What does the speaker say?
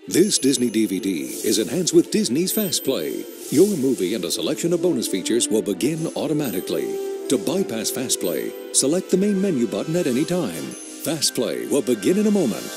This Disney DVD is enhanced with Disney's Fast Play. Your movie and a selection of bonus features will begin automatically. To bypass Fast Play, select the main menu button at any time. Fast Play will begin in a moment.